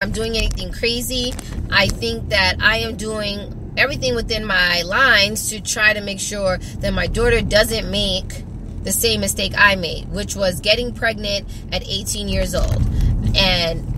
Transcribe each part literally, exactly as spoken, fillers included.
I'm doing anything crazy. I think that I am doing everything within my lines to try to make sure that my daughter doesn't make the same mistake I made, which was getting pregnant at eighteen years old. And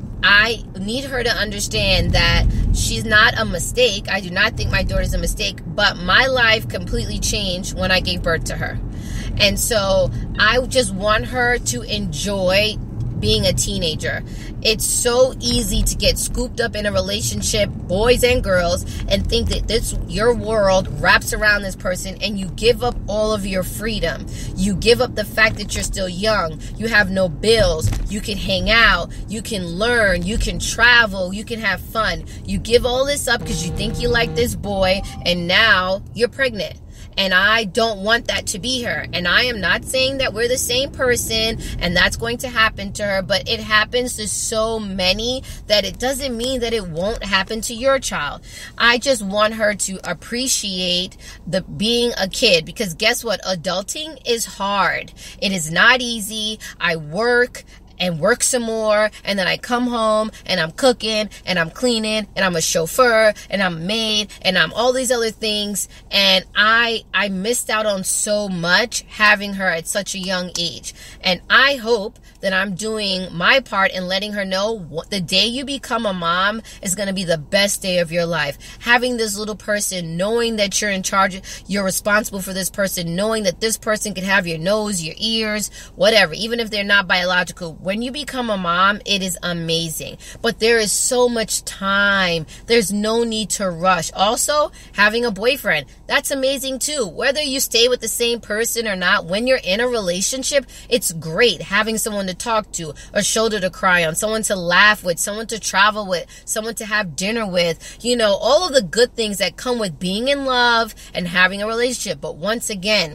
I need her to understand that she's not a mistake. I do not think my daughter's a mistake, but my life completely changed when I gave birth to her. And so I just want her to enjoy being a teenager. It's so easy to get scooped up in a relationship, boys and girls, and think that this your world wraps around this person, and you give up all of your freedom. You give up the fact that you're still young. You have no bills. You can hang out. You can learn. You can travel. You can have fun. You give all this up because you think you like this boy, and now you're pregnant. And I don't want that to be her. And I am not saying that we're the same person and that's going to happen to her, but it happens to so many that it doesn't mean that it won't happen to your child. I just want her to appreciate the being a kid, because guess what? Adulting is hard. It is not easy. I work and work some more, and then I come home and I'm cooking and I'm cleaning and I'm a chauffeur and I'm a maid and I'm all these other things, and I I missed out on so much having her at such a young age. And I hope that I'm doing my part in letting her know what, the day you become a mom is going to be the best day of your life. Having this little person, knowing that you're in charge, you're responsible for this person, knowing that this person can have your nose, your ears, whatever, even if they're not biological. When you become a mom, it is amazing. But there is so much time. There's no need to rush. Also, having a boyfriend, that's amazing too. Whether you stay with the same person or not, when you're in a relationship, it's great having someone to talk to, a shoulder to cry on, someone to laugh with, someone to travel with, someone to have dinner with, you know, all of the good things that come with being in love and having a relationship. But once again,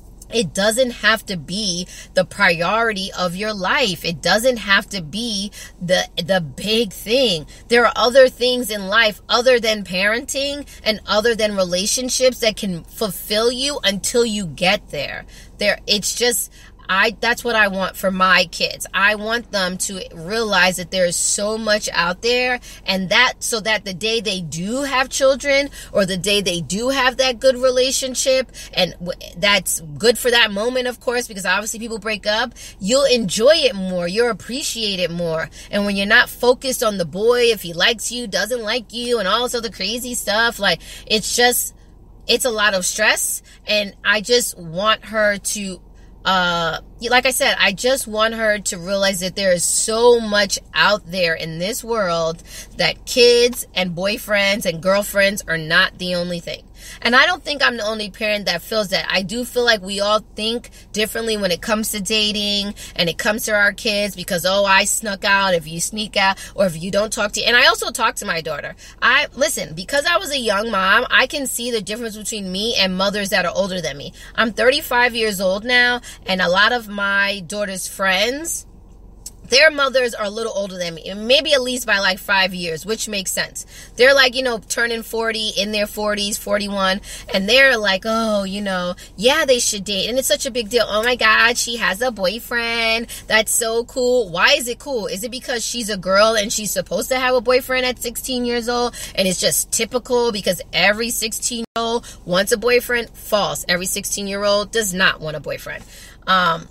it doesn't have to be the priority of your life. It doesn't have to be the the big thing. There are other things in life other than parenting and other than relationships that can fulfill you until you get there. There, it's just, I that's what I want for my kids. I want them to realize that there is so much out there, and that so that the day they do have children, or the day they do have that good relationship, and w- that's good for that moment, of course, because obviously people break up, you'll enjoy it more, you'll appreciate it more. And when you're not focused on the boy, if he likes you, doesn't like you, and all this other crazy stuff, like, it's just, it's a lot of stress. And I just want her to Uh, like I said, I just want her to realize that there is so much out there in this world, that kids and boyfriends and girlfriends are not the only thing. And I don't think I'm the only parent that feels that. I do feel like we all think differently when it comes to dating and it comes to our kids, because, oh, I snuck out, if you sneak out, or if you don't talk to, and I also talk to my daughter. I, listen, because I was a young mom, I can see the difference between me and mothers that are older than me. I'm thirty-five years old now, and a lot of my daughter's friends, their mothers are a little older than me, maybe at least by like five years, which makes sense. They're like, you know, turning forty, in their forties, forty-one, and they're like, oh, you know, yeah, they should date. And it's such a big deal. Oh my God, she has a boyfriend. That's so cool. Why is it cool? Is it because she's a girl and she's supposed to have a boyfriend at sixteen years old? And it's just typical because every sixteen year old wants a boyfriend? False. Every sixteen year old does not want a boyfriend. Um,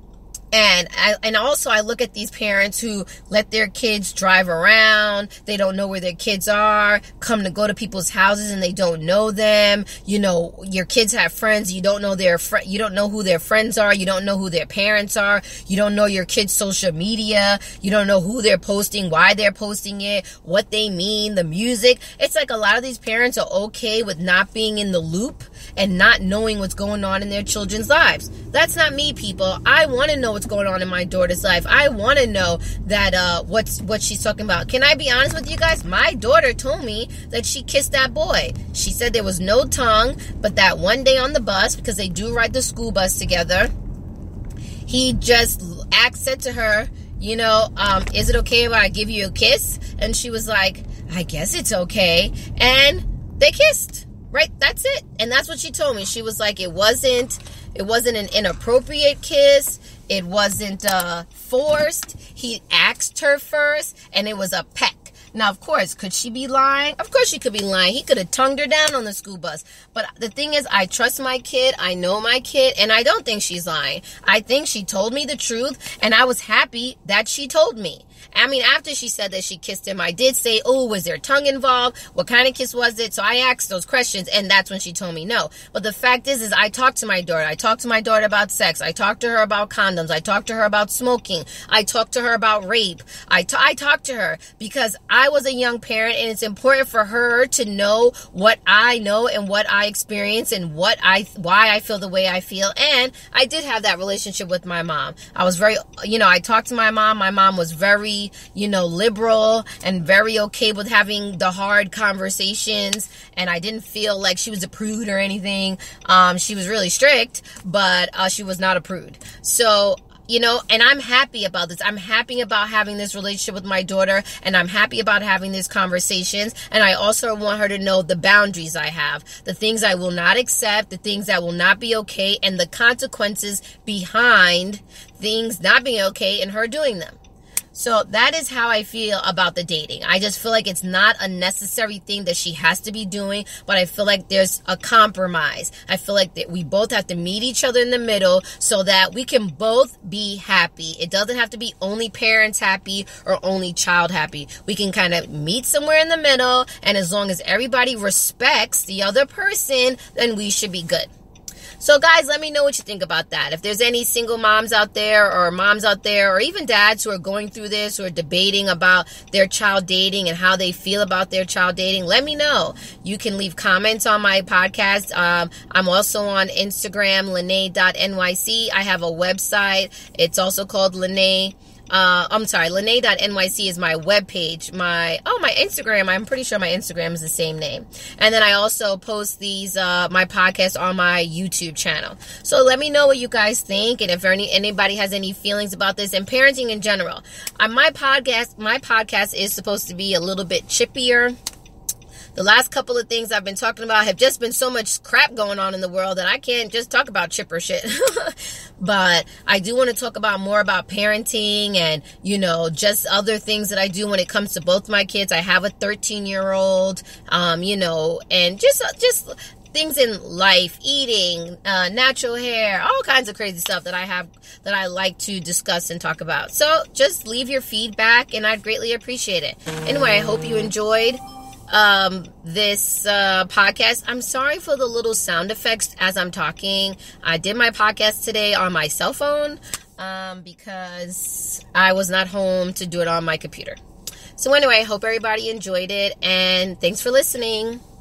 And I, and also I look at these parents who let their kids drive around. They don't know where their kids are, come to go to people's houses and they don't know them. You know, your kids have friends. You don't know their fr- you don't know who their friends are. You don't know who their parents are. You don't know your kids' social media. You don't know who they're posting, why they're posting it, what they mean, the music. It's like a lot of these parents are okay with not being in the loop and not knowing what's going on in their children's lives. That's not me, people. I want to know what's going on in my daughter's life. I want to know that uh what's what she's talking about. Can I be honest with you guys? My daughter told me that she kissed that boy. She said there was no tongue, but that one day on the bus, because they do ride the school bus together, he just asked, said to her, you know, um, is it okay if I give you a kiss? And she was like, I guess it's okay. And they kissed. Right? That's it. And that's what she told me. She was like, it wasn't, it wasn't an inappropriate kiss. It wasn't uh, forced. he asked her first, and it was a peck. Now, of course, could she be lying? Of course she could be lying. He could have tongued her down on the school bus. But the thing is, I trust my kid. I know my kid. And I don't think she's lying. I think she told me the truth. And I was happy that she told me. I mean, after she said that she kissed him, I did say, oh, was there tongue involved? What kind of kiss was it? So I asked those questions, and that's when she told me no. But the fact is, is I talked to my daughter. I talked to my daughter about sex. I talked to her about condoms. I talked to her about smoking. I talked to her about rape. I, t- I talked to her because I was a young parent, and it's important for her to know what I know and what I experience and what I, why I feel the way I feel. And I did have that relationship with my mom. I was very, you know, I talked to my mom. My mom was very, you know, liberal and very okay with having the hard conversations. And I didn't feel like she was a prude or anything. Um, she was really strict, but uh, she was not a prude. So, you know, and I'm happy about this. I'm happy about having this relationship with my daughter, and I'm happy about having these conversations. And I also want her to know the boundaries I have, the things I will not accept, the things that will not be okay, and the consequences behind things not being okay and her doing them. So that is how I feel about the dating. I just feel like it's not a necessary thing that she has to be doing, but I feel like there's a compromise. I feel like that we both have to meet each other in the middle so that we can both be happy. It doesn't have to be only parents happy or only child happy. We can kind of meet somewhere in the middle, and as long as everybody respects the other person, then we should be good. So guys, let me know what you think about that. If there's any single moms out there or moms out there or even dads who are going through this or debating about their child dating and how they feel about their child dating, let me know. You can leave comments on my podcast. Um, I'm also on Instagram, Lene dot N Y C. I have a website. It's also called Lene. Uh, I'm sorry, Lene dot N Y C is my webpage. My, oh, my Instagram, I'm pretty sure my Instagram is the same name. And then I also post these, uh, my podcast on my YouTube channel. So let me know what you guys think. And if any, anybody has any feelings about this and parenting in general. On my podcast, my podcast is supposed to be a little bit chippier. The last couple of things I've been talking about have just been so much crap going on in the world that I can't just talk about chipper shit. But I do want to talk about more about parenting and, you know, just other things that I do when it comes to both my kids. I have a thirteen-year-old, um, you know, and just just things in life, eating, uh, natural hair, all kinds of crazy stuff that I have that I like to discuss and talk about. So just leave your feedback, and I'd greatly appreciate it. Anyway, I hope you enjoyed um this uh podcast. I'm sorry for the little sound effects as I'm talking. I did my podcast today on my cell phone um because I was not home to do it on my computer. So anyway, I hope everybody enjoyed it, and thanks for listening.